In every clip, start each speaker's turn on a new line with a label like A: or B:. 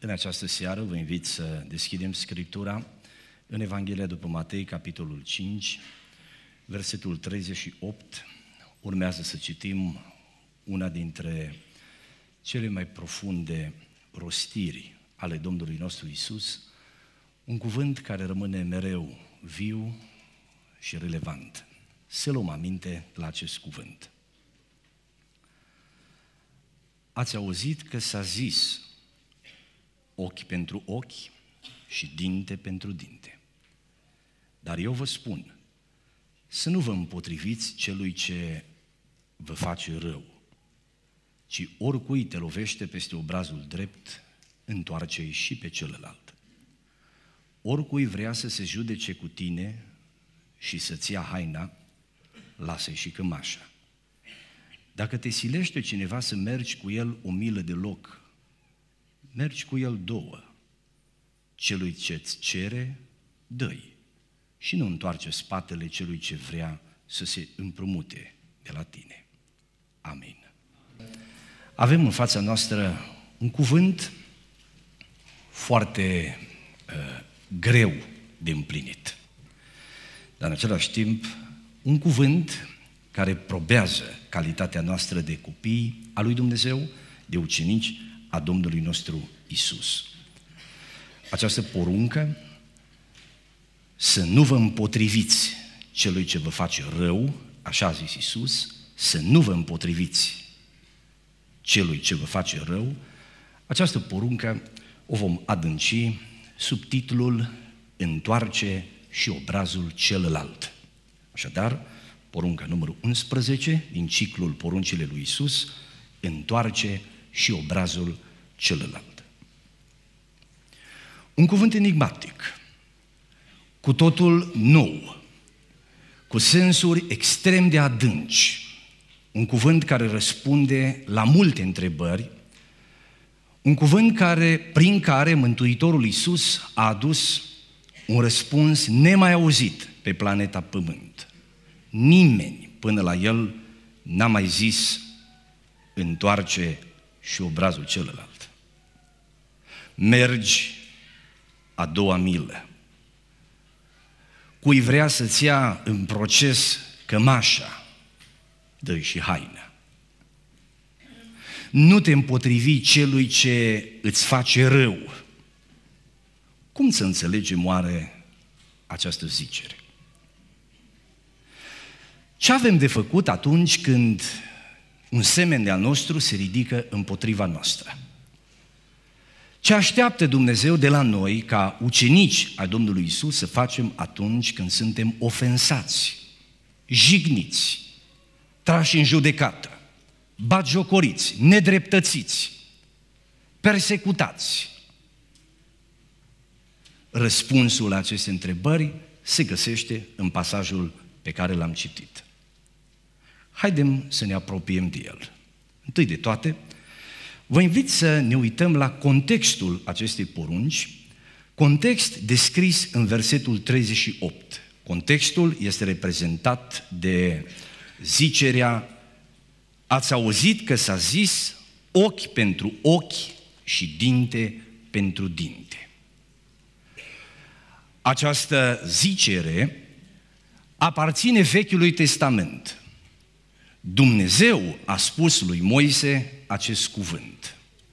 A: În această seară vă invit să deschidem Scriptura în Evanghelia după Matei, capitolul 5, versetul 38. Urmează să citim una dintre cele mai profunde rostiri ale Domnului nostru Iisus, un cuvânt care rămâne mereu viu și relevant. Să luăm aminte la acest cuvânt. Ați auzit că s-a zis ochi pentru ochi și dinte pentru dinte. Dar eu vă spun să nu vă împotriviți celui ce vă face rău, ci oricui te lovește peste obrazul drept, întoarce-i și pe celălalt. Oricui vrea să se judece cu tine și să-ți ia haina, lasă-i și cămașa. Dacă te silește cineva să mergi cu el o milă de loc, mergi cu el 2. Celui ce-ți cere, dă-i și nu întoarce spatele celui ce vrea să se împrumute de la tine. Amin. Avem în fața noastră un cuvânt foarte greu de împlinit, dar în același timp un cuvânt care probează calitatea noastră de copii a lui Dumnezeu, de ucenici a Domnului nostru Iisus. Această poruncă, să nu vă împotriviți celui ce vă face rău, așa a zis Iisus, să nu vă împotriviți celui ce vă face rău, această poruncă o vom adânci sub titlul Întoarce și obrazul celălalt. Așadar, porunca numărul 11 din ciclul poruncile lui Iisus, întoarce și obrazul celălalt. Un cuvânt enigmatic, cu totul nou, cu sensuri extrem de adânci, un cuvânt care răspunde la multe întrebări, un cuvânt prin care Mântuitorul Iisus a adus un răspuns nemai auzit pe planeta Pământ. Nimeni până la el n-a mai zis întoarce și obrazul celălalt. Mergi a 2-a milă. Cui vrea să-ți ia în proces cămașa, dă-i și haina. Nu te împotrivi celui ce îți face rău. Cum să înțelegem oare această zicere? Ce avem de făcut atunci când un semen de-al nostru se ridică împotriva noastră? Ce așteaptă Dumnezeu de la noi ca ucenici ai Domnului Iisus să facem atunci când suntem ofensați, jigniți, trași în judecată, batjocoriți, nedreptățiți, persecutați? Răspunsul la aceste întrebări se găsește în pasajul pe care l-am citit. Haidem să ne apropiem de el. Întâi de toate, vă invit să ne uităm la contextul acestei porunci, context descris în versetul 38. Contextul este reprezentat de zicerea: ați auzit că s-a zis ochi pentru ochi și dinte pentru dinte. Această zicere aparține Vechiului Testament. Dumnezeu a spus lui Moise acest cuvânt.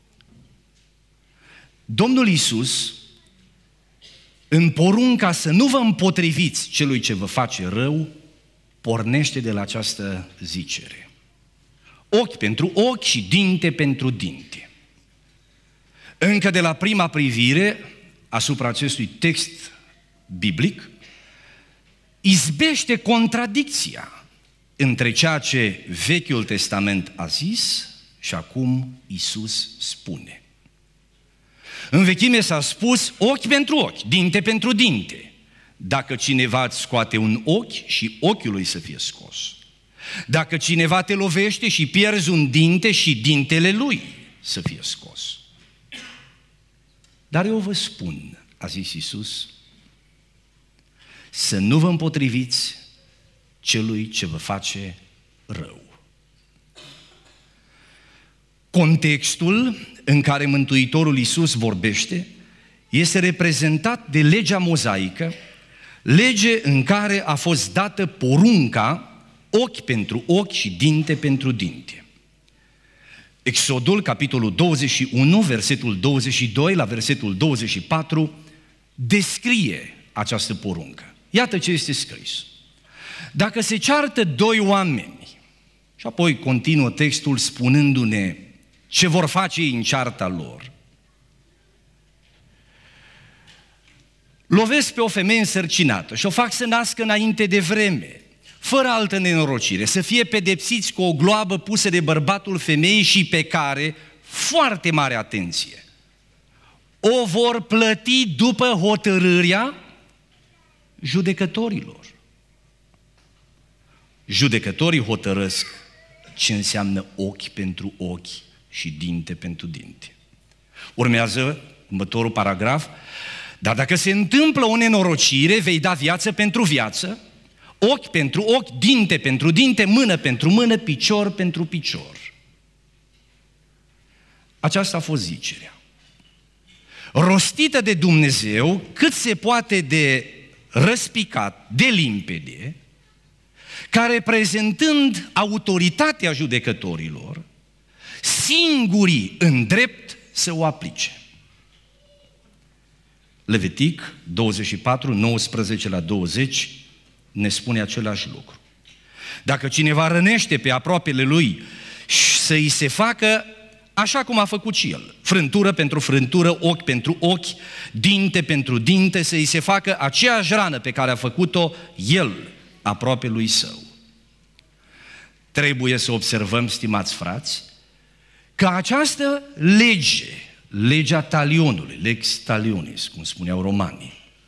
A: Domnul Iisus, în porunca să nu vă împotriviți celui ce vă face rău, pornește de la această zicere. Ochi pentru ochi și dinte pentru dinte. Încă de la prima privire asupra acestui text biblic, izbește contradicția între ceea ce Vechiul Testament a zis și acum Iisus spune. În vechime s-a spus ochi pentru ochi, dinte pentru dinte. Dacă cineva îți scoate un ochi, și ochiul lui să fie scos. Dacă cineva te lovește și pierzi un dinte, și dintele lui să fie scos. Dar eu vă spun, a zis Iisus, să nu vă împotriviți celui ce vă face rău. Contextul în care Mântuitorul Iisus vorbește este reprezentat de legea mozaică, lege în care a fost dată porunca ochi pentru ochi și dinte pentru dinte. Exodul, capitolul 21, versetul 22 la versetul 24, descrie această poruncă. Iată ce este scris. Dacă se ceartă doi oameni, și apoi continuă textul spunându-ne ce vor face ei în cearta lor, lovesc pe o femeie însărcinată și o fac să nască înainte de vreme, fără altă nenorocire, să fie pedepsiți cu o gloabă pusă de bărbatul femeii și pe care, foarte mare atenție, o vor plăti după hotărârea judecătorilor. Judecătorii hotărăsc ce înseamnă ochi pentru ochi și dinte pentru dinte. Urmează următorul paragraf. Dar dacă se întâmplă o nenorocire, vei da viață pentru viață, ochi pentru ochi, dinte pentru dinte, mână pentru mână, picior pentru picior. Aceasta a fost zicerea, rostită de Dumnezeu cât se poate de răspicat, de limpede, ca reprezentând autoritatea judecătorilor, singurii în drept să o aplice. Levitic 24, 19 la 20 ne spune același lucru. Dacă cineva rănește pe aproapele lui să îi se facă așa cum a făcut și el, frântură pentru frântură, ochi pentru ochi, dinte pentru dinte, să îi se facă aceeași rană pe care a făcut-o el aproapelui său. Trebuie să observăm, stimați frați, că această lege, legea talionului, lex talionis, cum spuneau romanii,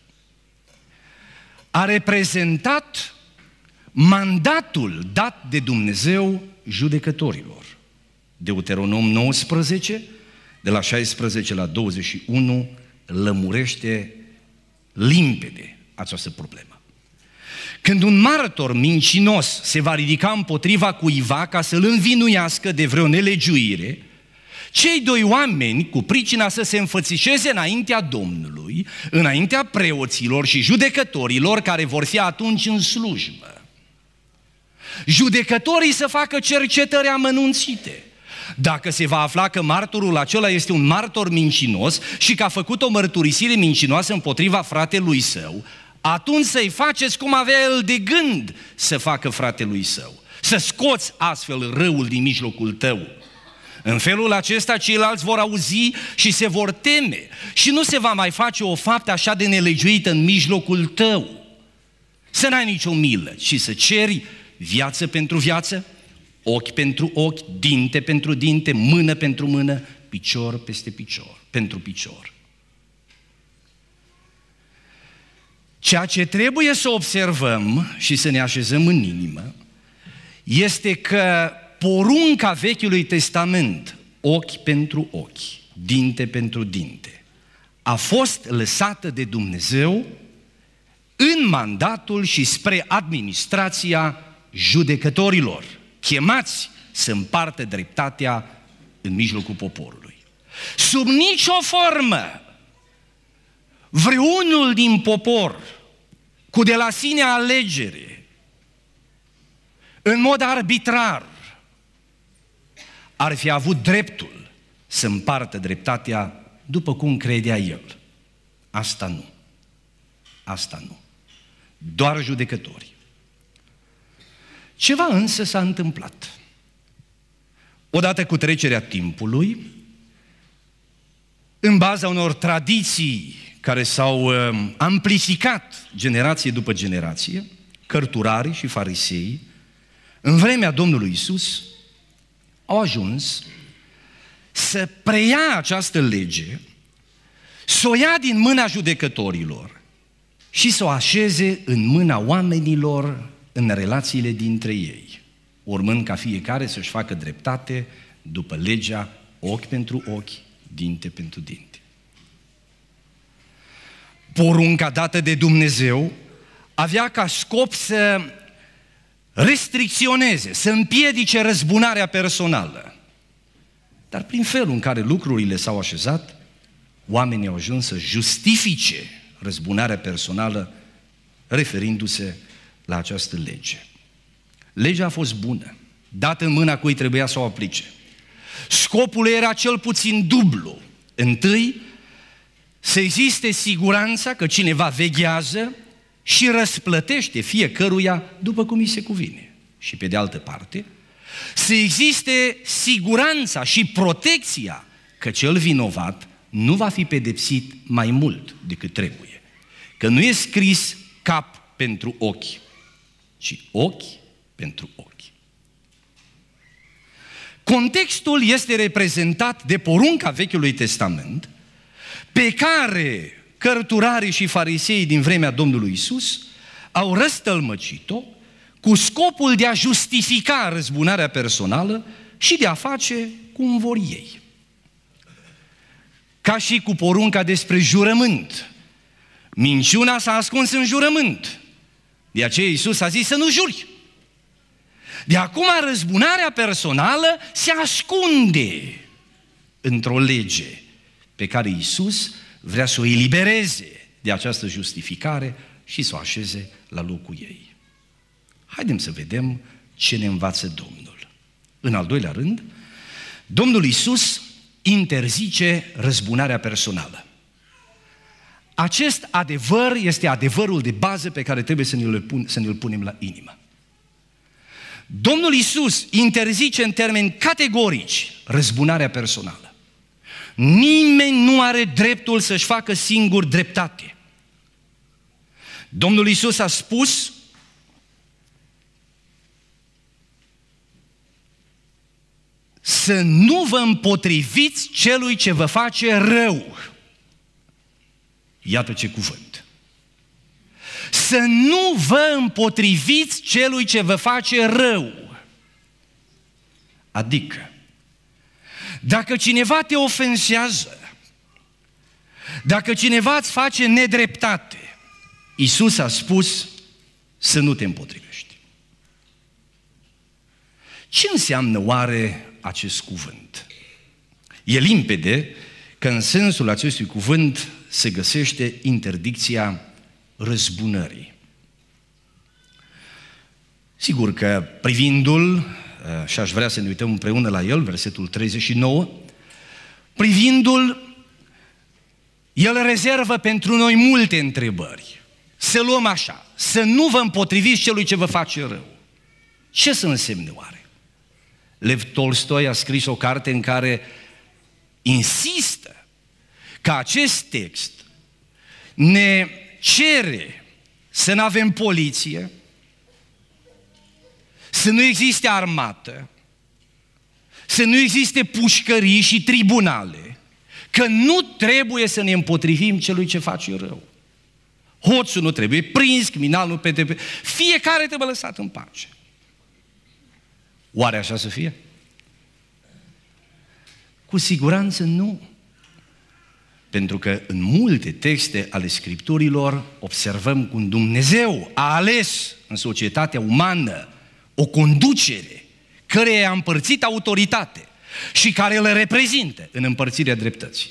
A: a reprezentat mandatul dat de Dumnezeu judecătorilor. Deuteronom 19, de la 16 la 21, lămurește limpede această problemă. Când un martor mincinos se va ridica împotriva cuiva ca să-l învinuiască de vreo nelegiuire, cei doi oameni, cu pricina să se înfățișeze înaintea Domnului, înaintea preoților și judecătorilor care vor fi atunci în slujbă. Judecătorii să facă cercetări amănunțite. Dacă se va afla că martorul acela este un martor mincinos și că a făcut o mărturisire mincinoasă împotriva fratelui său, atunci să-i faceți cum avea el de gând să facă fratelui său. Să scoți astfel răul din mijlocul tău. În felul acesta ceilalți vor auzi și se vor teme și nu se va mai face o faptă așa de nelegiuită în mijlocul tău. Să n-ai nicio milă și să ceri viață pentru viață, ochi pentru ochi, dinte pentru dinte, mână pentru mână, picior peste picior, pentru picior. Ceea ce trebuie să observăm și să ne așezăm în inimă este că porunca Vechiului Testament, ochi pentru ochi, dinte pentru dinte, a fost lăsată de Dumnezeu în mandatul și spre administrația judecătorilor, chemați să împartă dreptatea în mijlocul poporului. Sub nicio formă, vreunul din popor, cu de la sine alegere, în mod arbitrar, ar fi avut dreptul să împartă dreptatea după cum credea el. Asta nu. Asta nu. Doar judecătorii. Ceva însă s-a întâmplat. Odată cu trecerea timpului, în baza unor tradiții care s-au amplificat generație după generație, cărturarii și farisei, în vremea Domnului Iisus, au ajuns să preia această lege, să o ia din mâna judecătorilor și să o așeze în mâna oamenilor în relațiile dintre ei, urmând ca fiecare să-și facă dreptate după legea ochi pentru ochi, dinte pentru dinte. Porunca dată de Dumnezeu avea ca scop să restricționeze, să împiedice răzbunarea personală. Dar prin felul în care lucrurile s-au așezat, oamenii au ajuns să justifice răzbunarea personală referindu-se la această lege. Legea a fost bună, dată în mâna cui trebuia să o aplice. Scopul era cel puțin dublu. Întâi, să existe siguranța că cineva veghează și răsplătește fiecăruia după cum îi se cuvine. Și pe de altă parte, să existe siguranța și protecția că cel vinovat nu va fi pedepsit mai mult decât trebuie. Că nu e scris cap pentru ochi, ci ochi pentru ochi. Contextul este reprezentat de porunca Vechiului Testament, pe care cărturarii și fariseii din vremea Domnului Iisus au răstălmăcit-o cu scopul de a justifica răzbunarea personală și de a face cum vor ei. Ca și cu porunca despre jurământ. Minciuna s-a ascuns în jurământ. De aceea Iisus a zis să nu juri. De acum răzbunarea personală se ascunde într-o lege pe care Iisus vrea să o elibereze de această justificare și să o așeze la locul ei. Haideți să vedem ce ne învață Domnul. În al doilea rând, Domnul Iisus interzice răzbunarea personală. Acest adevăr este adevărul de bază pe care trebuie să ne-l punem la inimă. Domnul Iisus interzice în termeni categorici răzbunarea personală. Nimeni nu are dreptul să-și facă singur dreptate. Domnul Iisus a spus să nu vă împotriviți celui ce vă face rău. Iată ce cuvânt. Să nu vă împotriviți celui ce vă face rău. Adică, dacă cineva te ofensează, dacă cineva îți face nedreptate, Iisus a spus să nu te împotrivești. Ce înseamnă oare acest cuvânt? E limpede că în sensul acestui cuvânt se găsește interdicția răzbunării. Sigur că privindu-l, și aș vrea să ne uităm împreună la el, versetul 39, privindu-l, el rezervă pentru noi multe întrebări. Să luăm așa, să nu vă împotriviți celui ce vă face rău. Ce să însemne oare? Lev Tolstoi a scris o carte în care insistă că acest text ne cere să nu avem poliție, să nu existe armată, să nu existe pușcării și tribunale, că nu trebuie să ne împotrivim celui ce face rău. Hoțul nu trebuie prins, criminalul nu trebuie, fiecare trebuie lăsat în pace. Oare așa să fie? Cu siguranță nu. Pentru că în multe texte ale Scripturilor observăm cum Dumnezeu a ales în societatea umană o conducere căreia i-a împărțit autoritate și care îl reprezintă în împărțirea dreptății.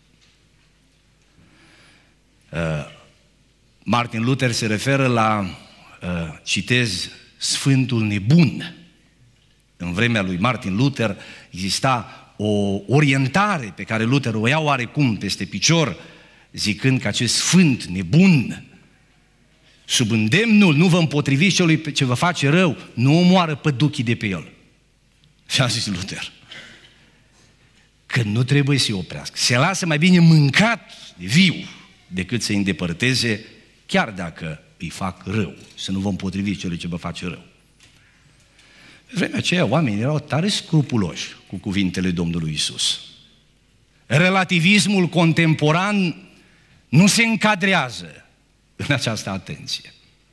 A: Martin Luther se referă la, citez, Sfântul Nebun. În vremea lui Martin Luther exista o orientare pe care Luther o ia oarecum peste picior, zicând că acest sfânt nebun, sub îndemnul nu vă împotriviți celui ce vă face rău, nu omoară păduchii de pe el. Și a zis Luther că nu trebuie să-i oprească. Se lasă mai bine mâncat de viu decât să-i îndepărteze, chiar dacă îi fac rău. Să nu vă împotriviți celui ce vă face rău. Pe vremea aceea, oamenii erau tare scrupuloși cu cuvintele Domnului Iisus. Relativismul contemporan nu se încadrează în această atenție.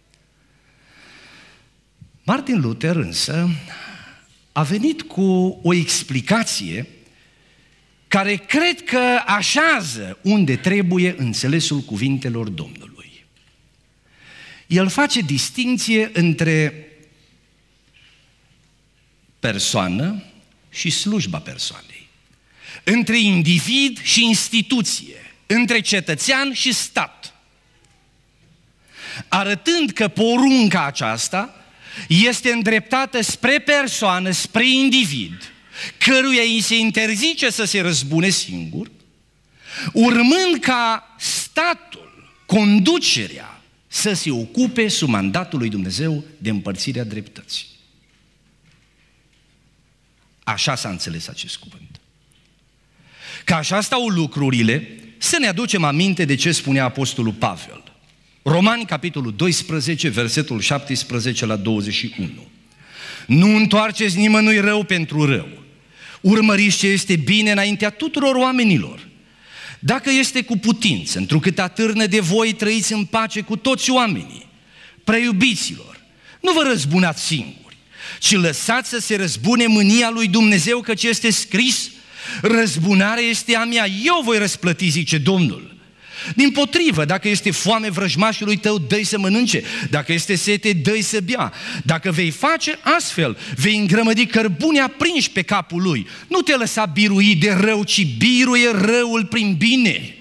A: Martin Luther însă a venit cu o explicație care cred că așează unde trebuie înțelesul cuvintelor Domnului. El face distinție între persoană și slujba persoanei. între individ și instituție, între cetățean și stat, arătând că porunca aceasta este îndreptată spre persoană, spre individ, căruia îi se interzice să se răzbune singur, urmând ca statul, conducerea, să se ocupe sub mandatul lui Dumnezeu de împărțirea dreptății. Așa s-a înțeles acest cuvânt. Că așa stau lucrurile, să ne aducem aminte de ce spunea Apostolul Pavel. Romani, capitolul 12, versetul 17 la 21. Nu întoarceți nimănui rău pentru rău. Urmăriți ce este bine înaintea tuturor oamenilor. Dacă este cu putință, întrucât atârnă de voi, trăiți în pace cu toți oamenii. Preiubiților, nu vă răzbunați singuri, ci lăsați să se răzbune mânia lui Dumnezeu, căci este scris: răzbunarea este a mea, eu voi răsplăti, zice Domnul. Dimpotrivă, dacă este foame vrăjmașului tău, dă-i să mănânce, dacă este sete, dă-i să bea. Dacă vei face astfel, vei îngrămădi cărbuni aprinși pe capul lui. Nu te lăsa birui de rău, ci biruie răul prin bine.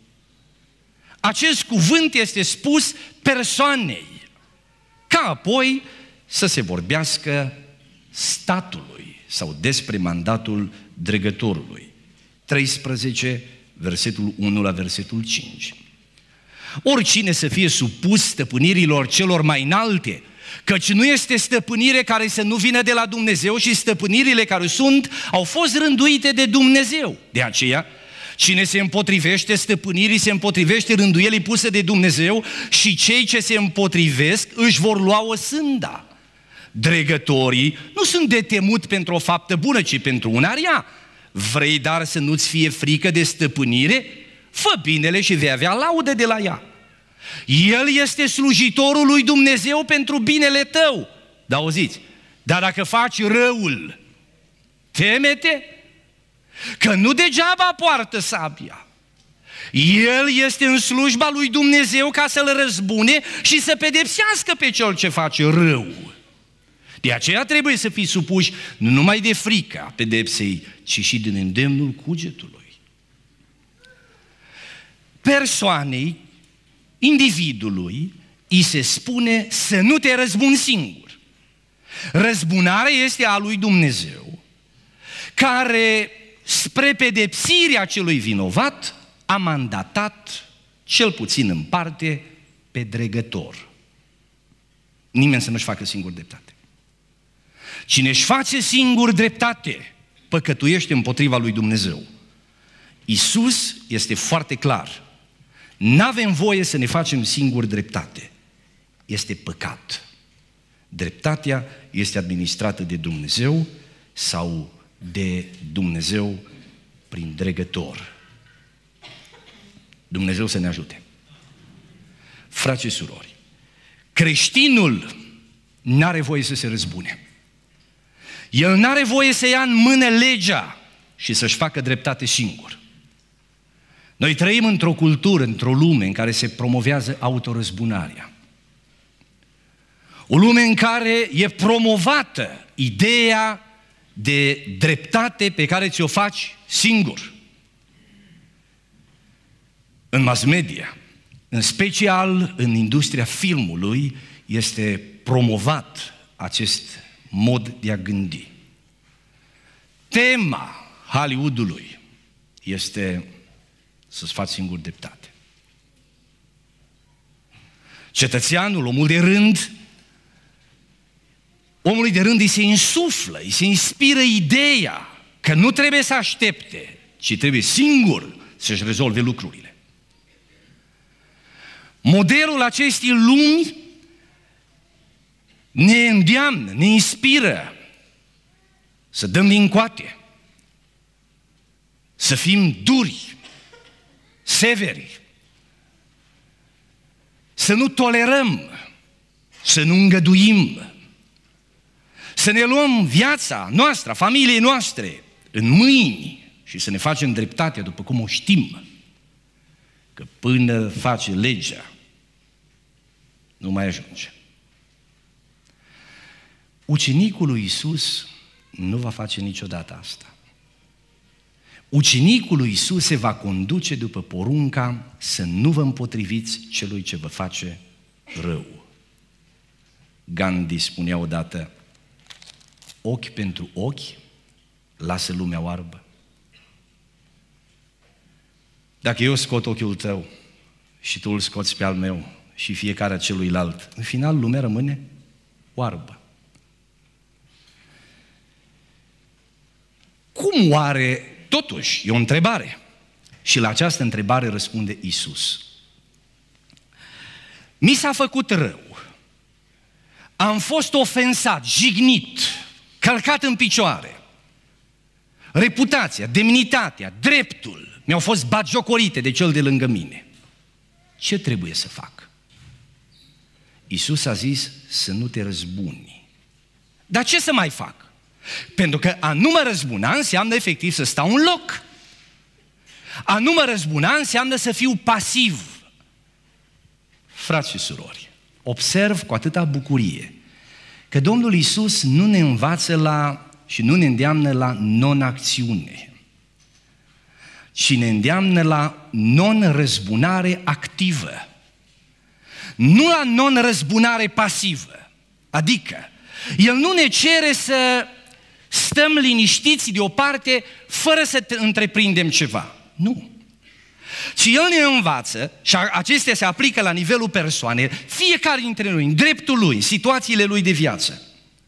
A: Acest cuvânt este spus persoanei, ca apoi să se vorbească statului sau despre mandatul dregătorului. 13, versetul 1 la versetul 5. Oricine să fie supus stăpânirilor celor mai înalte, căci nu este stăpânire care să nu vină de la Dumnezeu, și stăpânirile care sunt, au fost rânduite de Dumnezeu. De aceea, cine se împotrivește stăpânirii, se împotrivește rânduielii puse de Dumnezeu, și cei ce se împotrivesc își vor lua o sânda. Dregătorii nu sunt de temut pentru o faptă bună, ci pentru una rea. Vrei dar să nu-ți fie frică de stăpânire? Fă binele și vei avea laudă de la ea. El este slujitorul lui Dumnezeu pentru binele tău. Dar auziți, dar dacă faci răul, teme-te, că nu degeaba poartă sabia. El este în slujba lui Dumnezeu ca să-l răzbune și să pedepsească pe cel ce face rău. De aceea trebuie să fii supuși nu numai de frica pedepsei, ci și din îndemnul cugetului. Persoanei, individului, îi se spune să nu te răzbuni singur. Răzbunarea este a lui Dumnezeu, care, spre pedepsirea celui vinovat, a mandatat, cel puțin în parte, pe dregător. Nimeni să nu-și facă singur dreptate. Cine își face singur dreptate, păcătuiește împotriva lui Dumnezeu. Iisus este foarte clar. N-avem voie să ne facem singur dreptate. Este păcat. Dreptatea este administrată de Dumnezeu sau de Dumnezeu prin dregător. Dumnezeu să ne ajute. Frați și surori, creștinul n-are voie să se răzbune. El n-are voie să ia în mână legea și să-și facă dreptate singur. Noi trăim într-o cultură, într-o lume în care se promovează autorăzbunarea. O lume în care e promovată ideea de dreptate pe care ți-o faci singur. În mass media, în special în industria filmului, este promovat acest mod de a gândi. Tema Hollywoodului este să-ți faci singur dreptate. Cetățeanul, omului de rând îi se insuflă, îi se inspiră ideea că nu trebuie să aștepte, ci trebuie singur să-și rezolve lucrurile. Modelul acestei lumi ne îndeamnă, ne inspiră să dăm din coate, să fim duri, severi, să nu tolerăm, să nu îngăduim, să ne luăm viața noastră, familiei noastre în mâini și să ne facem dreptatea după cum o știm, că până face legea nu mai ajunge. Ucenicul lui Iisus nu va face niciodată asta. Ucenicul lui Iisus se va conduce după porunca să nu vă împotriviți celui ce vă face rău. Gandhi spunea odată, ochi pentru ochi, lasă lumea oarbă. Dacă eu scot ochiul tău și tu îl scoți pe al meu și fiecare a celuilalt, în final lumea rămâne oarbă. Cum oare, totuși, e o întrebare. Și la această întrebare răspunde Iisus. Mi s-a făcut rău. Am fost ofensat, jignit, călcat în picioare. Reputația, demnitatea, dreptul mi-au fost batjocorite de cel de lângă mine. Ce trebuie să fac? Iisus a zis să nu te răzbuni. Dar ce să mai fac? Pentru că a nu mă răzbuna înseamnă efectiv să stau în loc. A nu mă răzbuna înseamnă să fiu pasiv. Frați și surori, observ cu atâta bucurie că Domnul Iisus nu ne învață și nu ne îndeamnă la non-acțiune, ci ne îndeamnă la non-răzbunare activă, nu la non-răzbunare pasivă. Adică, El nu ne cere să stăm liniștiți deoparte fără să întreprindem ceva. Nu. Și El ne învață, și acestea se aplică la nivelul persoanei, fiecare dintre noi, în dreptul lui, în situațiile lui de viață.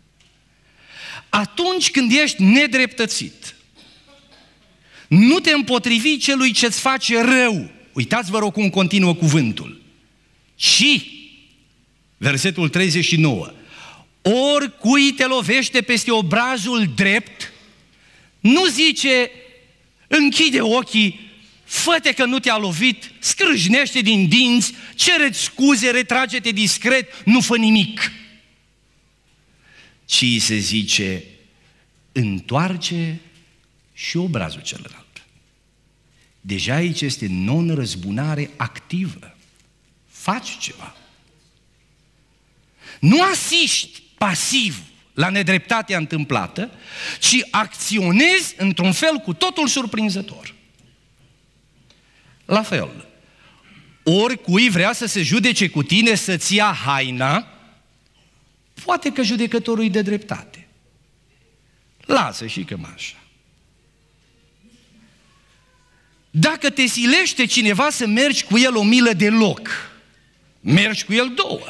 A: Atunci când ești nedreptățit, nu te împotrivi celui ce-ți face rău. Uitați, vă rog, cum continuă cuvântul. Și, versetul 39, oricui te lovește peste obrazul drept, nu zice, închide ochii, fă-te că nu te-a lovit, scrâșnește din dinți, cere-ți scuze, retrage-te discret, nu fă nimic. Ci se zice, întoarce și obrazul celălalt. Deja aici este non-răzbunare activă. Faci ceva. Nu asiști pasiv la nedreptatea întâmplată, ci acționezi într-un fel cu totul surprinzător. La fel, oricui vrea să se judece cu tine să-ți ia haina, poate că judecătorul e de dreptate. Lasă și cămașa. Dacă te silește cineva să mergi cu el o milă de loc, mergi cu el 2.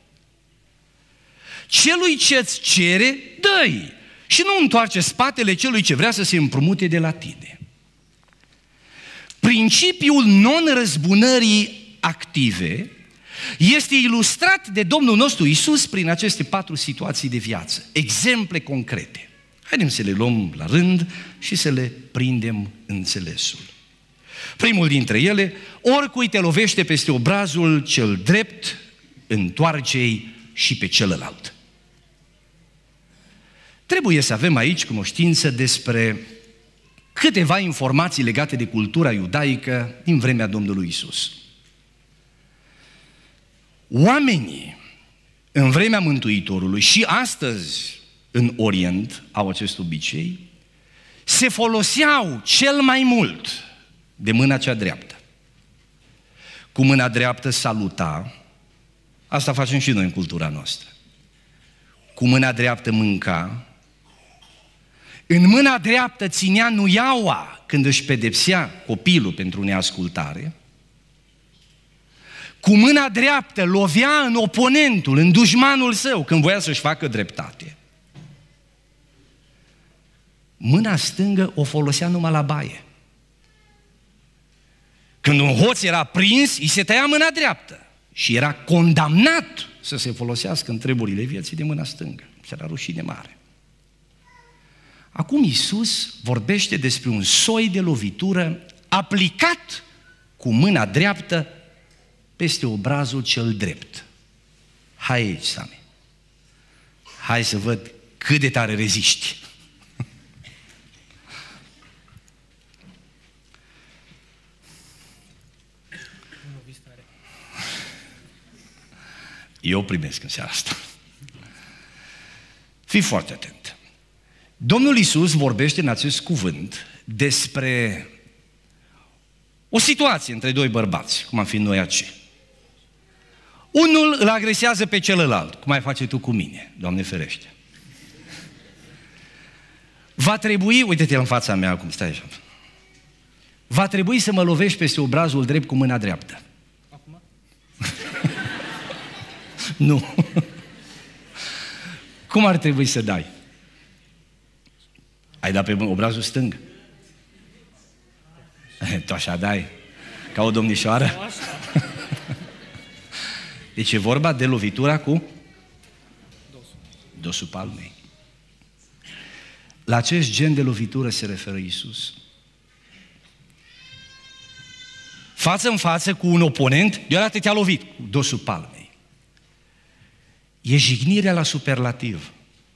A: Celui ce-ți cere, dă-i. Și nu întoarce spatele celui ce vrea să se împrumute de la tine. Principiul non-răzbunării active este ilustrat de Domnul nostru Iisus prin aceste 4 situații de viață, exemple concrete. Haideți să le luăm la rând și să le prindem înțelesul. Primul dintre ele, oricui te lovește peste obrazul cel drept, întoarce-i și pe celălalt. Trebuie să avem aici cunoștință despre câteva informații legate de cultura iudaică din vremea Domnului Iisus. Oamenii în vremea Mântuitorului și astăzi în Orient au acest obicei, se foloseau cel mai mult de mâna cea dreaptă. Cu mâna dreaptă saluta, asta facem și noi în cultura noastră. Cu mâna dreaptă mânca, în mâna dreaptă ținea nuiaua când își pedepsea copilul pentru neascultare, cu mâna dreaptă lovea în oponentul, în dușmanul său, când voia să-și facă dreptate. Mâna stângă o folosea numai la baie. Când un hoț era prins, îi se tăia mâna dreaptă și era condamnat să se folosească în treburile vieții de mâna stângă. Era rușine mare. Acum Iisus vorbește despre un soi de lovitură aplicat cu mâna dreaptă peste obrazul cel drept. Hai aici, Sami. Hai să văd cât de tare reziști. Eu primesc în seara asta. Fii foarte atent. Domnul Iisus vorbește în acest cuvânt despre o situație între doi bărbați, cum am fi noi aici. Unul îl agresează pe celălalt, cum ai face tu cu mine, Doamne ferește. Va trebui, uite-te în fața mea acum, stai așa. Va trebui să mă lovești peste obrazul drept cu mâna dreaptă.
B: Acum?
A: Nu. Cum ar trebui să dai? Ai dat pe obrazul stâng? Tu așa dai? Ca o domnișoară? Deci e vorba de lovitura cu dosul palmei. La acest gen de lovitură se referă Iisus. Față în față cu un oponent, deodată te-a lovit cu dosul palmei. E jignirea la superlativ.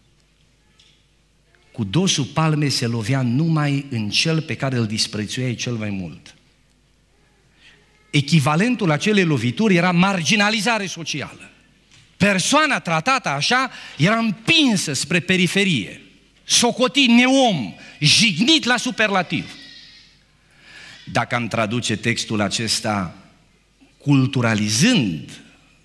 A: Cu dosul palmei se lovea numai în cel pe care îl disprețuiai cel mai mult. Echivalentul acelei lovituri era marginalizare socială. Persoana tratată așa era împinsă spre periferie, socotit neom, jignit la superlativ. Dacă am traduce textul acesta culturalizând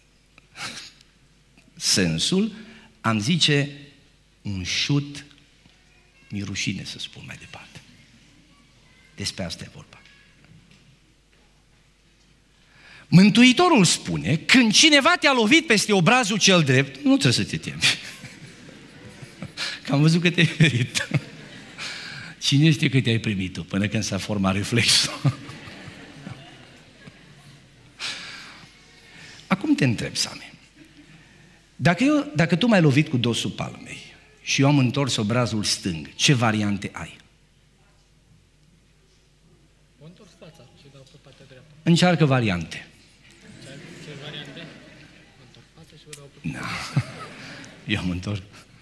A: sensul, am zice un șut, mi-e rușine să spun mai departe. Despre asta e vorba. Mântuitorul spune, când cineva te-a lovit peste obrazul cel drept, nu trebuie să te temi. Că am văzut că te-ai ferit. Cine știe că te-ai primit tu până când s-a format reflexul? Acum te întreb, Sami. Dacă tu m-ai lovit cu dosul palmei și eu am întors obrazul stâng, ce variante ai?
B: O întors fața și dau pe partea dreaptă.
A: Încearcă variante.
B: Ce variante? O întorc fața și o dau pe
A: Eu am întors.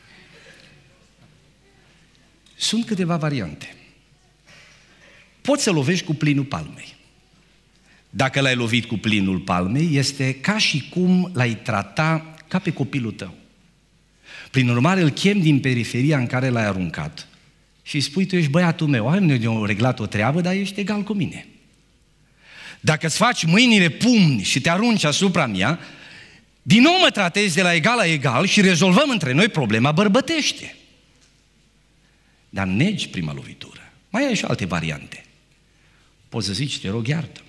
A: Sunt câteva variante. Poți să lovești cu plinul palmei. Dacă l-ai lovit cu plinul palmei, este ca și cum l-ai trata ca pe copilul tău. Prin urmare, îl chem din periferia în care l-ai aruncat și îi spui, tu ești băiatul meu, am reglat o treabă, dar ești egal cu mine. Dacă îți faci mâinile pumni și te arunci asupra mea, din nou mă tratezi de la egal la egal și rezolvăm între noi problema bărbătește. Dar negi prima lovitură. Mai ai și alte variante. Poți să zici, te rog, iartă-mă.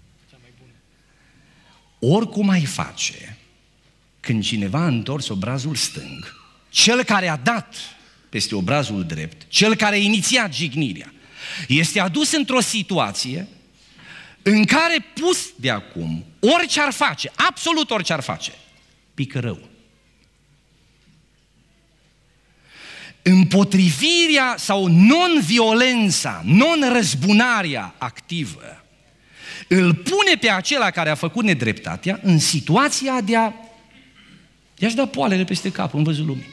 A: Oricum ai face, când cineva a întors obrazul stâng, cel care a dat peste obrazul drept, cel care a inițiat jignirea, este adus într-o situație în care, pus de acum, orice ar face, absolut orice ar face, pică rău. Împotrivirea sau non-violența, non-răzbunarea activă îl pune pe acela care a făcut nedreptatea în situația de a-și da poalele peste cap în văzul lumii.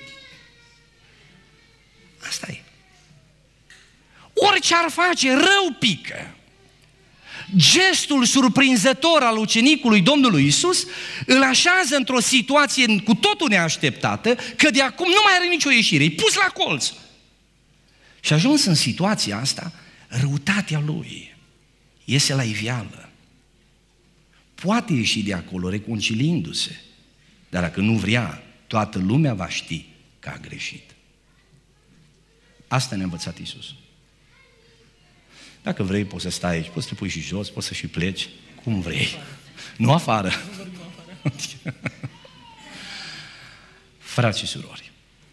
A: Asta e. Orice ar face, rău pică. Gestul surprinzător al ucenicului Domnului Iisus îl așează într-o situație cu totul neașteptată, că de acum nu mai are nicio ieșire, e pus la colț. Și ajuns în situația asta, răutatea lui iese la iveală. Poate ieși de acolo reconciliindu-se, dar dacă nu vrea, toată lumea va ști că a greșit. Asta ne-a învățat Iisus. Dacă vrei, poți să stai aici, poți să te pui și jos, poți să și pleci, cum vrei. Nu afară. Frați și surori,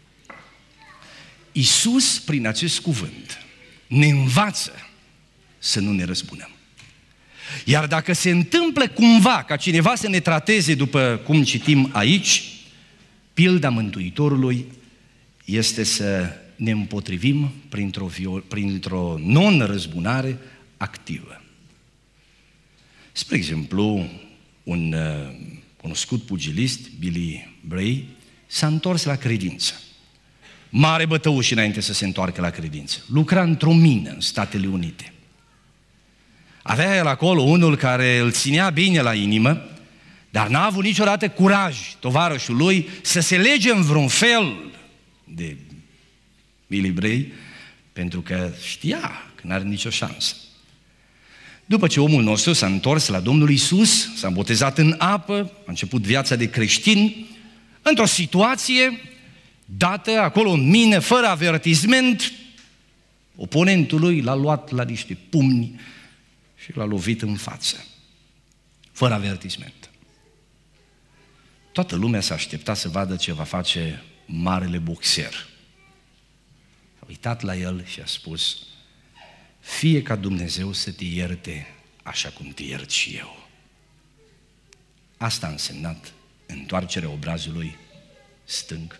A: Iisus, prin acest cuvânt, ne învață să nu ne răzbunăm. Iar dacă se întâmplă cumva ca cineva să ne trateze după cum citim aici, pilda Mântuitorului este să ne împotrivim printr-o non-răzbunare activă. Spre exemplu, un cunoscut pugilist, Billy Bray, s-a întors la credință. Mare bătăuș înainte să se întoarcă la credință. Lucra într-o mină în Statele Unite. Avea el acolo unul care îl ținea bine la inimă, dar n-a avut niciodată curaj, tovarășul lui, să se lege în vreun fel de Billy Bray, pentru că știa că n-are nicio șansă. După ce omul nostru s-a întors la Domnul Iisus, s-a botezat în apă, a început viața de creștin, într-o situație dată acolo în mine, fără avertisment, oponentul lui l-a luat la niște pumni și l-a lovit în față, fără avertisment. Toată lumea s-a așteptat să vadă ce va face marele boxer. S-a uitat la el și a spus: fie ca Dumnezeu să te ierte așa cum te iert și eu. Asta a însemnat întoarcerea obrazului stâng.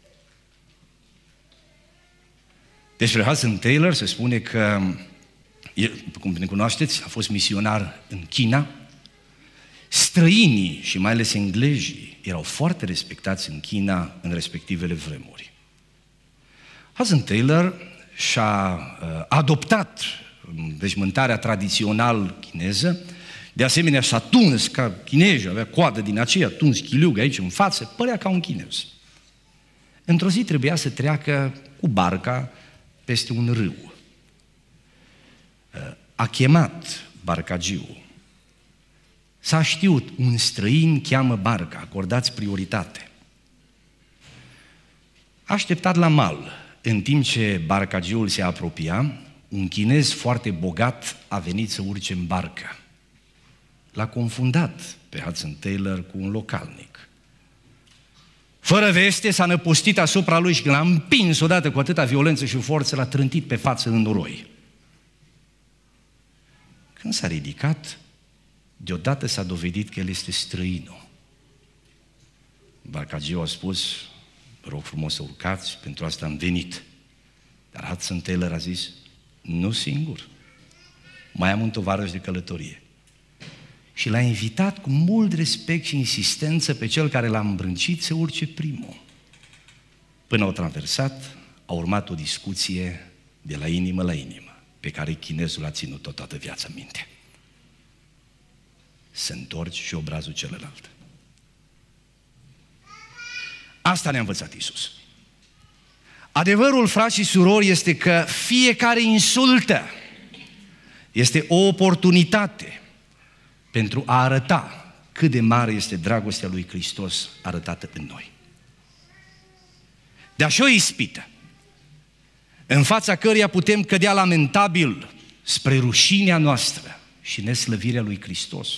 A: Despre Hudson Taylor se spune că, cum ne cunoașteți, a fost misionar în China. Străinii și mai ales englezii erau foarte respectați în China în respectivele vremuri. Hudson Taylor și-a adoptat veșmântarea tradițional chineză, de asemenea și-a tuns ca chinezii, avea coadă din aceea, tuns chiliug aici în față, părea ca un chinez. Într-o zi trebuia să treacă cu barca peste un râu. A chemat barcagiul. S-a știut, un străin cheamă barca, acordați prioritate. A așteptat la mal. În timp ce barcagiul se apropia, un chinez foarte bogat a venit să urce în barcă. L-a confundat pe Hudson Taylor cu un localnic. Fără veste s-a năpustit asupra lui și când l-a împins odată cu atâta violență și forță, l-a trântit pe față în noroi. Când s-a ridicat, deodată s-a dovedit că el este străinul. Barcagiul a spus: vă rog frumos să urcați, pentru asta am venit. Dar Hudson Taylor a zis: nu singur, mai am un tovarăș de călătorie. Și l-a invitat cu mult respect și insistență pe cel care l-a îmbrâncit să urce primul. Până au traversat, a urmat o discuție de la inimă la inimă, pe care chinezul a ținut-o toată viața în minte. Să întorci și obrazul celălalt. Asta ne-a învățat Iisus. Adevărul, frați și surori, este că fiecare insultă este o oportunitate pentru a arăta cât de mare este dragostea lui Hristos arătată în noi. De așa o ispită, în fața căreia putem cădea lamentabil spre rușinea noastră și neslăvirea lui Hristos.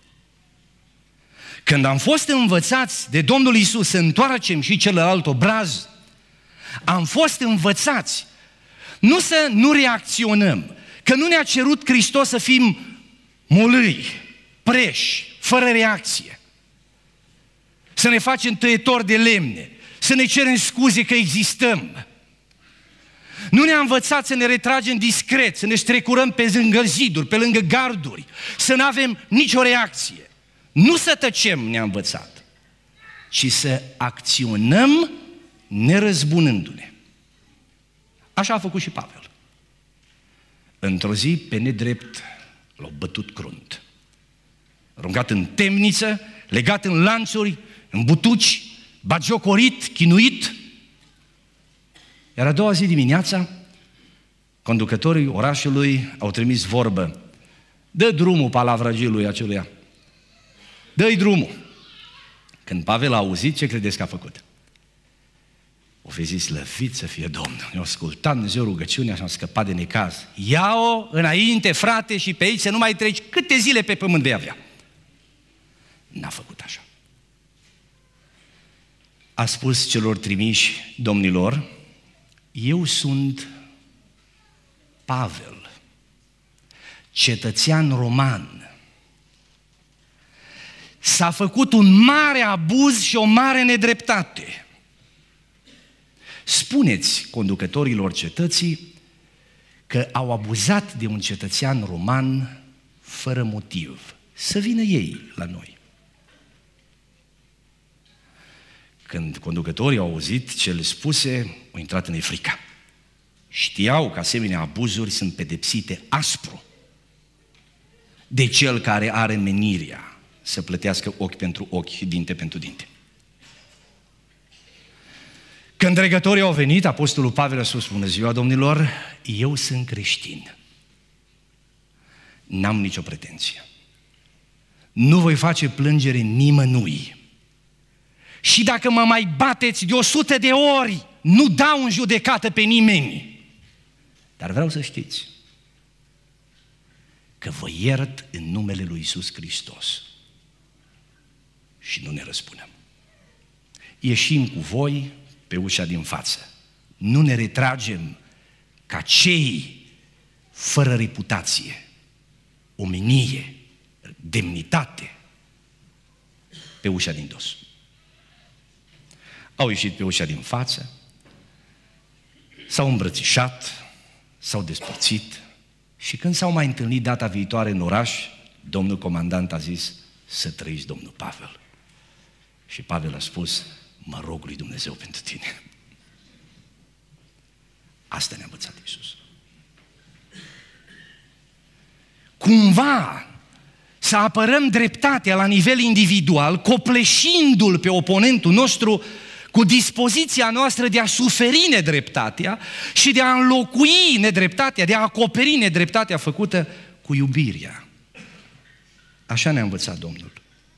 A: Când am fost învățați de Domnul Iisus să întoarcem și celălalt obraz, am fost învățați nu să nu reacționăm, că nu ne-a cerut Hristos să fim molâi, preși, fără reacție, să ne facem tăietori de lemne, să ne cerem scuze că existăm. Nu ne-a învățat să ne retragem discret, să ne strecurăm pe lângă ziduri, pe lângă garduri, să nu avem nicio reacție. Nu să tăcem ne-a învățat, ci să acționăm nerăzbunându-ne. Așa a făcut și Pavel. Într-o zi, pe nedrept, l-au bătut crunt. Aruncat în temniță, legat în lanțuri, în butuci, batjocorit, chinuit. Iar a doua zi dimineața, conducătorii orașului au trimis vorbă: dă drumul palavragilului aceluia. Dă-i drumul. Când Pavel a auzit, ce credeți că a făcut? O fi zis: slăvit să fie Domnul. Ne-a ascultat Dumnezeu rugăciunea și am scăpat de necaz. Ia-o înainte, frate, și pe aici să nu mai treci. Câte zile pe pământ vei avea? N-a făcut așa. A spus celor trimiși: domnilor, eu sunt Pavel, cetățean roman. S-a făcut un mare abuz și o mare nedreptate. Spuneți conducătorilor cetății că au abuzat de un cetățean roman fără motiv. Să vină ei la noi. Când conducătorii au auzit ce le spuse, au intrat în frică. Știau că asemenea abuzuri sunt pedepsite aspru de cel care are menirea să plătească ochi pentru ochi și dinte pentru dinte. Când dregătorii au venit, apostolul Pavel a spus: bună ziua, domnilor, eu sunt creștin. N-am nicio pretenție. Nu voi face plângere nimănui. Și dacă mă mai bateți de 100 de ori, nu dau în judecată pe nimeni. Dar vreau să știți că vă iert în numele lui Iisus Hristos. Și nu ne răspunem. Ieșim cu voi pe ușa din față. Nu ne retragem ca cei fără reputație, omenie, demnitate pe ușa din dos. Au ieșit pe ușa din față, s-au îmbrățișat, s-au despărțit și când s-au mai întâlnit data viitoare în oraș, domnul comandant a zis: să trăiți, domnul Pavel. Și Pavel a spus: mă rog lui Dumnezeu pentru tine. Asta ne-a învățat Iisus. Cumva să apărăm dreptatea la nivel individual, copleșindu-l pe oponentul nostru cu dispoziția noastră de a suferi nedreptatea și de a înlocui nedreptatea, de a acoperi nedreptatea făcută cu iubirea. Așa ne-a învățat Domnul.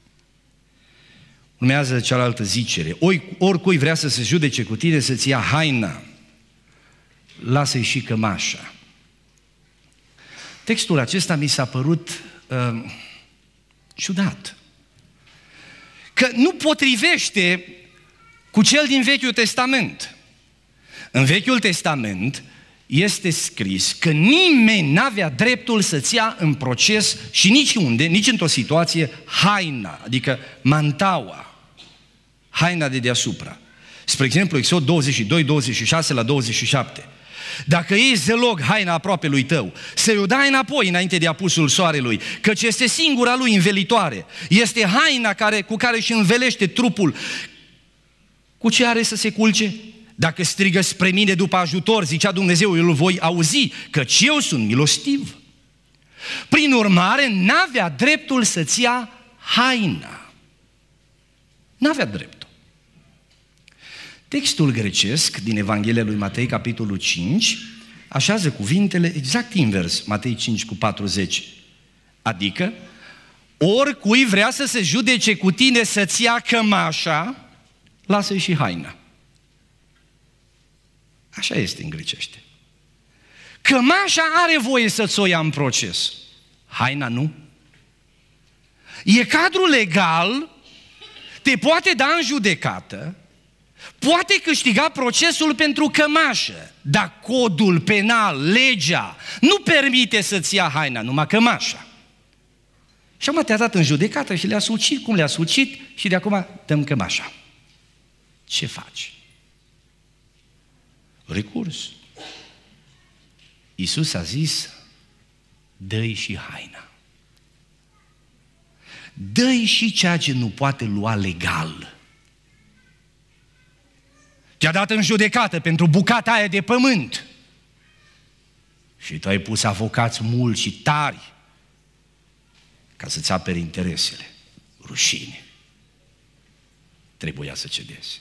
A: Urmează cealaltă zicere: oricui vrea să se judece cu tine, să-ți ia haina, lasă-i și cămașa. Textul acesta mi s-a părut ciudat, că nu potrivește cu cel din Vechiul Testament. În Vechiul Testament este scris că nimeni n-avea dreptul să-ți ia în proces și niciunde, nici într-o situație, haina, adică mantaua, haina de deasupra. Spre exemplu, Exod 22, 26 la 27. Dacă iei zelog haina aproapelui tău, să-i o dai înapoi înainte de apusul soarelui, căci este singura lui învelitoare. Este haina cu care își învelește trupul. Cu ce are să se culce? Dacă strigă spre mine după ajutor, zicea Dumnezeu, eu îl voi auzi, căci eu sunt milostiv. Prin urmare, n-avea dreptul să-ți ia haina. N-avea dreptul. Textul grecesc din Evanghelia lui Matei, capitolul 5, așează cuvintele exact invers, Matei 5 cu 40. Adică, oricui vrea să se judece cu tine să-ți ia cămașa, lasă-i și haina. Așa este în grecește. Cămașa are voie să-ți o ia în proces, haina nu. E cadrul legal, te poate da în judecată, poate câștiga procesul pentru cămașă, dar codul penal, legea, nu permite să-ți ia haina, numai cămașa. Și acum te-a dat în judecată și le-a sucit cum le-a sucit și de acum dăm cămașa. Ce faci? Recurs. Iisus a zis: dă-i și haina. Dă-i și ceea ce nu poate lua legal. Te-a dat în judecată pentru bucata aia de pământ. Și tu ai pus avocați mulți și tari ca să-ți aperi interesele. Rușine. Trebuia să cedezi.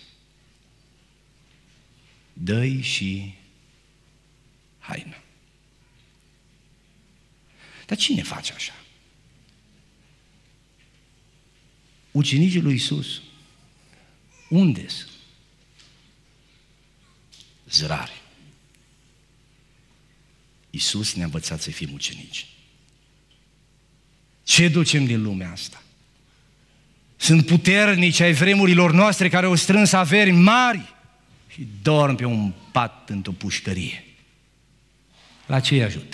A: Dă-i și haină. Dar cine face așa? Ucenicii lui Iisus. Unde-s? Zrari. Iisus ne-a învățat să fim ucenici. Ce ducem din lumea asta? Sunt puternici ai vremurilor noastre care au strâns averi mari și dorm pe un pat într-o pușcărie. La ce îi ajută?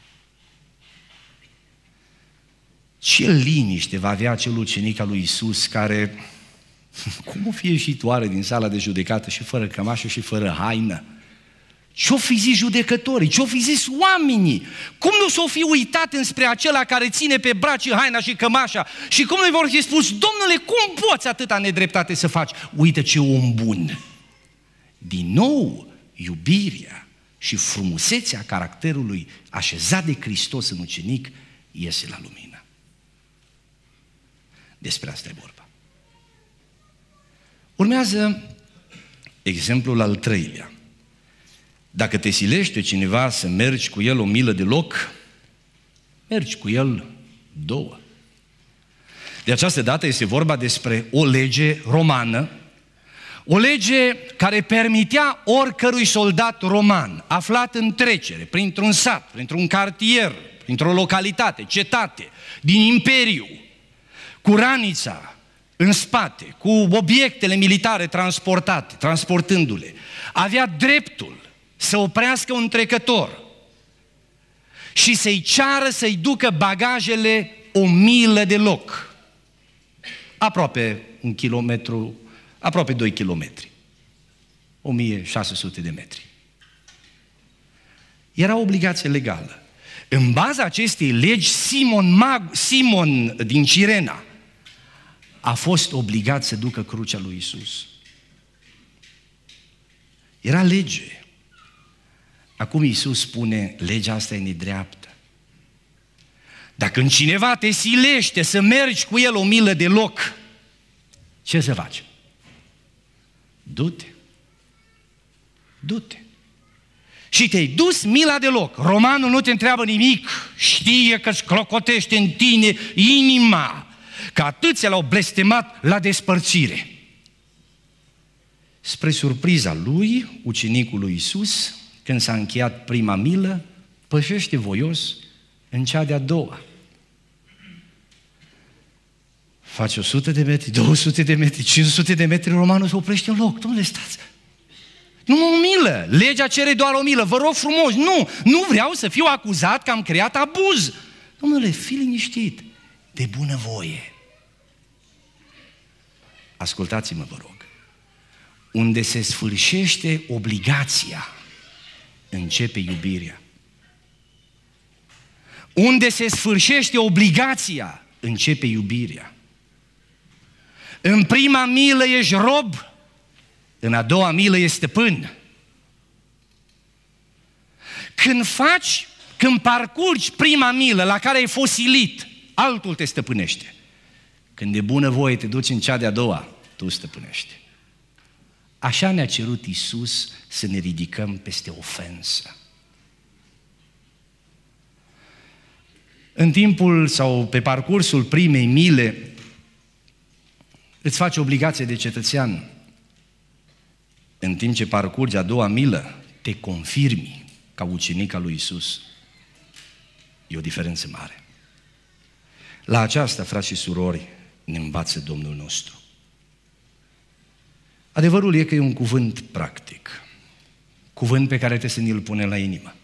A: Ce liniște va avea acel ucenic al lui Iisus care, cum o fi ieșit oare din sala de judecată și fără cămașă și fără haină? Ce-o fi zis judecătorii? Ce-o fi zis oamenii? Cum nu s-o fi uitat înspre acela care ține pe braci haina și cămașa? Și cum nu-i vor fi spus: Domnule, cum poți atâta nedreptate să faci? Uită ce om bun! Din nou, iubirea și frumusețea caracterului așezat de Hristos în ucenic iese la lumină. Despre asta e vorba. Urmează Exemplul al treilea. Dacă te silește cineva să mergi cu el 1 milă de loc, mergi cu el 2. De această dată este vorba despre o lege romană, o lege care permitea oricărui soldat roman aflat în trecere, printr-un sat, printr-un cartier, printr-o localitate, cetate, din imperiu, cu ranița în spate, cu obiectele militare transportate, transportându-le, avea dreptul să oprească un trecător și să-i ceară să-i ducă bagajele 1 milă de loc. Aproape 1 kilometru, aproape 2 kilometri. 1600 de metri. Era o obligație legală. În baza acestei legi, Simon din Cirena a fost obligat să ducă crucea lui Iisus. Era lege. Acum Iisus spune, legea asta e nedreaptă. Dacă în cineva te silește să mergi cu el 1 milă de loc, ce să faci? Du-te. Du-te. Și te-ai dus 1 milă de loc. Romanul nu te întreabă nimic, știe că-ți clocotește în tine inima, că atâția l-au blestemat la despărțire. Spre surpriza lui, ucenicul lui Iisus, când s-a încheiat prima milă, pășește voios în cea de-a doua. Face 100 de metri, 200 de metri, 500 de metri, romanul se oprește în loc. Dom'le, stați! Nu 1 milă, legea cere doar 1 milă, vă rog frumos, nu vreau să fiu acuzat că am creat abuz. Dom'le, fii liniștit, de bunăvoie. Ascultați-mă, vă rog. Unde se sfârșește obligația, începe iubirea. Unde se sfârșește obligația, începe iubirea. În prima milă ești rob, în a doua milă ești stăpân. Când parcurgi prima milă la care ai fost silit, altul te stăpânește. Când de bună voie te duci în cea de-a doua, tu stăpânești. Așa ne-a cerut Iisus să ne ridicăm peste ofensă. În timpul sau pe parcursul primei mile îți faci obligație de cetățean. În timp ce parcurgi a doua milă, te confirmi ca ucenic al lui Iisus. E o diferență mare. La aceasta, frați și surori, ne învață Domnul nostru. Adevărul e că e un cuvânt practic, cuvânt pe care trebuie să ne-l punem la inimă.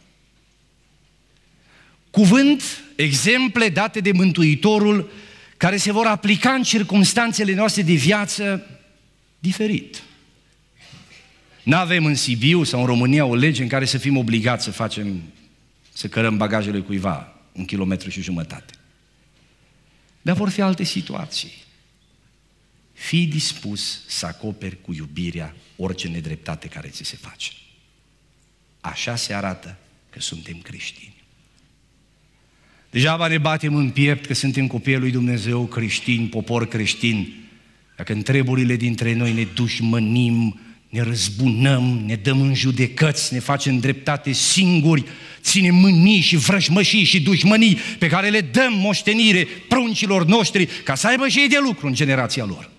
A: Cuvânt, exemple date de Mântuitorul, care se vor aplica în circumstanțele noastre de viață diferit. N-avem în Sibiu sau în România o lege în care să fim obligați să cărăm bagajele cuiva 1,5 kilometri. Dar vor fi alte situații. Fii dispus să acoperi cu iubirea orice nedreptate care ți se face. Așa se arată că suntem creștini. Degeaba ne batem în piept că suntem copiii lui Dumnezeu, creștini, popor creștin, dacă în treburile dintre noi ne dușmănim, ne răzbunăm, ne dăm în judecăți, ne facem dreptate singuri, ținem mânii și vrăjmășii și dușmănii pe care le dăm moștenire pruncilor noștri ca să aibă și ei de lucru în generația lor.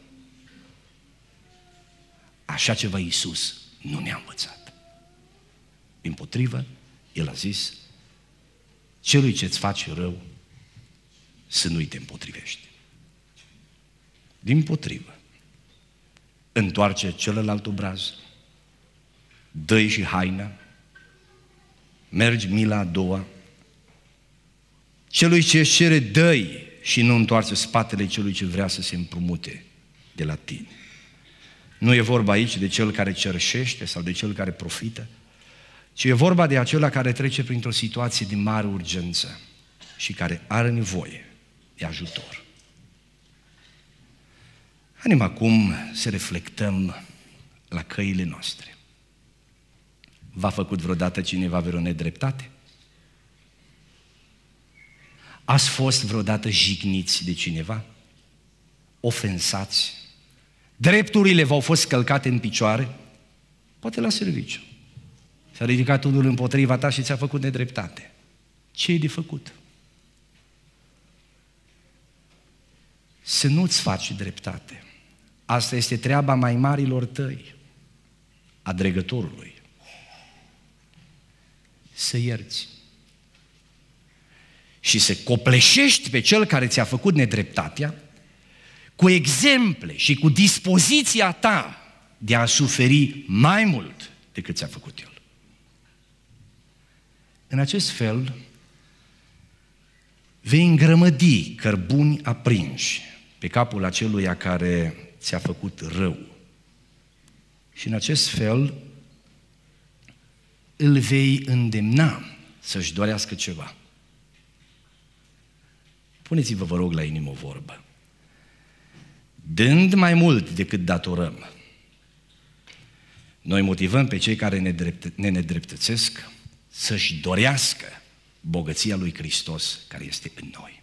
A: Așa ceva Iisus nu ne-a învățat. Dimpotrivă, El a zis, celui ce-ți face rău, să nu-i te împotrivești. Dimpotrivă, întoarce celălalt obraz, dă-i și haina, mergi mila a doua, celui ce își cere, dă-i și nu întoarce spatele celui ce vrea să se împrumute de la tine. Nu e vorba aici de cel care cerșește sau de cel care profită, ci e vorba de acela care trece printr-o situație de mare urgență și care are nevoie de ajutor. Haideți acum să reflectăm la căile noastre. V-a făcut vreodată cineva vreo nedreptate? Ați fost vreodată jigniți de cineva? Ofensați? Drepturile v-au fost călcate în picioare? Poate la serviciu. S-a ridicat unul împotriva ta și ți-a făcut nedreptate. Ce e de făcut? Să nu-ți faci dreptate. Asta este treaba mai marilor tăi, a dregătorului. Să ierți. Și să copleșești pe cel care ți-a făcut nedreptatea cu exemple și cu dispoziția ta de a suferi mai mult decât ți-a făcut el. În acest fel, vei îngrămădi cărbuni aprinși pe capul aceluia care ți-a făcut rău. Și în acest fel îl vei îndemna să-și dorească ceva. Puneți-vă, vă rog, la inimă o vorbă. Dând mai mult decât datorăm, noi motivăm pe cei care ne nedreptățesc să-și dorească bogăția lui Hristos care este în noi.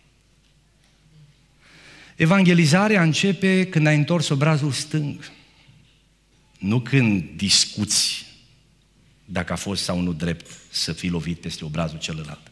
A: Evangelizarea începe când ai întors obrazul stâng, nu când discuți dacă a fost sau nu drept să fii lovit peste obrazul celălalt.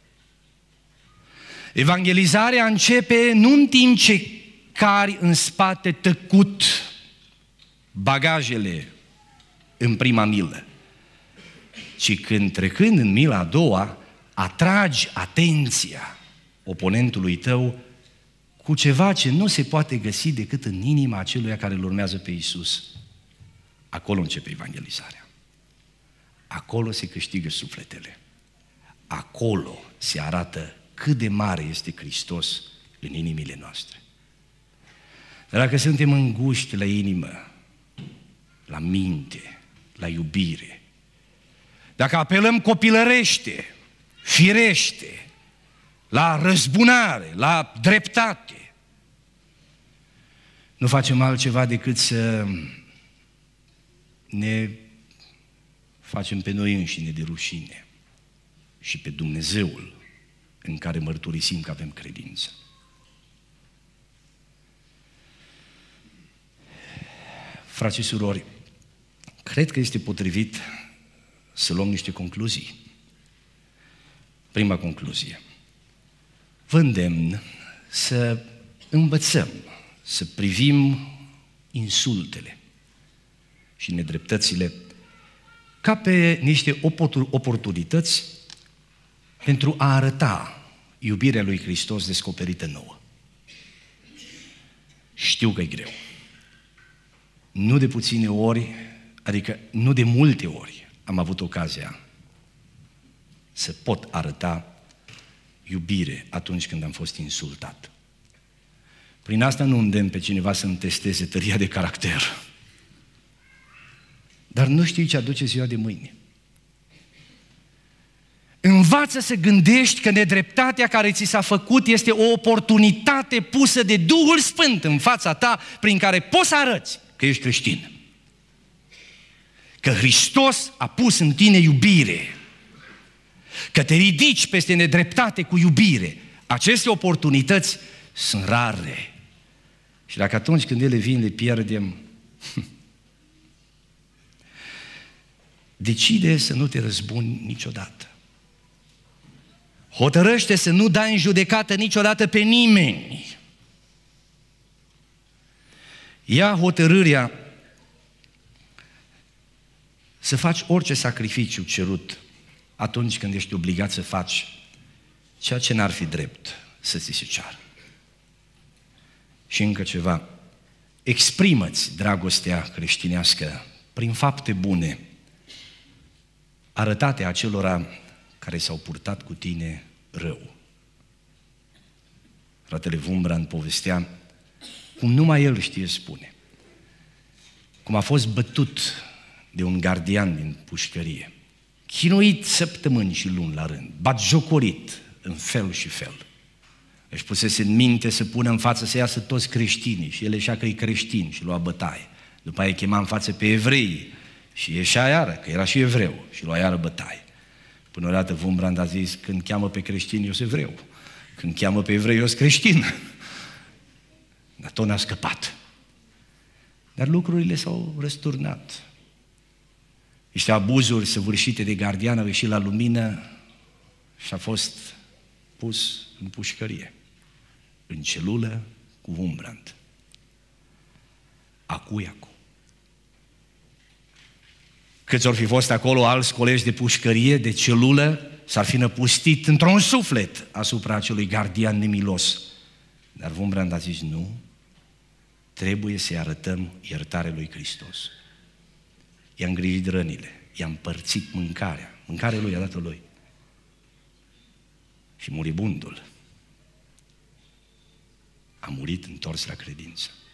A: Evangelizarea începe nu în timp ce cari în spate tăcut bagajele în prima milă, ci când, trecând în mila a doua, atragi atenția oponentului tău cu ceva ce nu se poate găsi decât în inima aceluia care îl urmează pe Iisus. Acolo începe evangelizarea. Acolo se câștigă sufletele. Acolo se arată cât de mare este Hristos în inimile noastre. Dar dacă suntem înguști la inimă, la minte, la iubire, dacă apelăm copilărește, firește, la răzbunare, la dreptate, nu facem altceva decât să ne facem pe noi înșine de rușine și pe Dumnezeul în care mărturisim că avem credință. Frați și surori, cred că este potrivit să luăm niște concluzii. Prima concluzie. Vă îndemn să învățăm, să privim insultele și nedreptățile ca pe niște oportunități pentru a arăta iubirea lui Hristos descoperită nouă. Știu că e greu. Nu de puține ori, adică nu de multe ori am avut ocazia să pot arăta iubire atunci când am fost insultat. Prin asta nu îndemn pe cineva să-mi testeze tăria de caracter. Dar nu știi ce aduce ziua de mâine. Învață să gândești că nedreptatea care ți s-a făcut este o oportunitate pusă de Duhul Sfânt în fața ta, prin care poți să arăți că ești creștin. Că Hristos a pus în tine iubire. Că te ridici peste nedreptate cu iubire. Aceste oportunități sunt rare. Și dacă atunci când ele vin le pierdem, decide să nu te răzbuni niciodată. Hotărăște să nu dai în judecată niciodată pe nimeni. Ia hotărârea să faci orice sacrificiu cerut atunci când ești obligat să faci ceea ce n-ar fi drept să ți se ceară. Și încă ceva, exprimă-ți dragostea creștinească prin fapte bune, arătate acelora care s-au purtat cu tine rău. Fratele Wurmbrand povestea cum numai el știe spune, cum a fost bătut de un gardian din pușcărie, chinuit săptămâni și luni la rând, batjocorit în fel și fel. Își pusese în minte să pună în față să iasă toți creștinii și el ieșea că e creștin și lua bătaie. După aia chema în față pe evrei și ieșea iară, că era și evreu și lua iară bătaie. Până o dată Wurmbrand a zis, când cheamă pe creștini, eu sunt evreu. Când cheamă pe evrei, eu sunt creștin. Dar tot n-a scăpat. Dar lucrurile s-au răsturnat. niște abuzuri săvârșite de gardian, au ieșit la lumină și a fost pus în pușcărie, în celulă cu Wurmbrand. Acu. Câți or fi fost acolo alți colegi de pușcărie, de celulă, s-ar fi năpustit într-un suflet asupra acelui gardian nemilos. Dar Wurmbrand a zis, nu, trebuie să-i arătăm iertare lui Hristos. I-a îngrijit rănile, i-a împărțit mâncarea lui a dat-o lui. Și muribundul a murit întors la credință.